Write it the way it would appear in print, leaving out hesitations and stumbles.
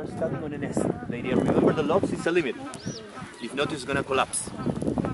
standing on a nest. The idea, remember the lobs is a limit. If not, it's gonna collapse.